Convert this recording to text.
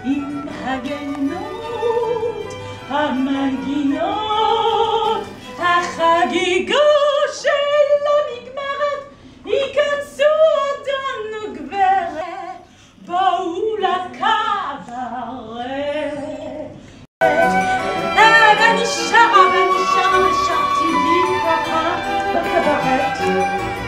עם הגנות המגיעות, החגיגה שלא נגמרת, ייכנסו אדון וגברת, בואו לכברת. ואני שרה ושרתי לי ככה בכברת.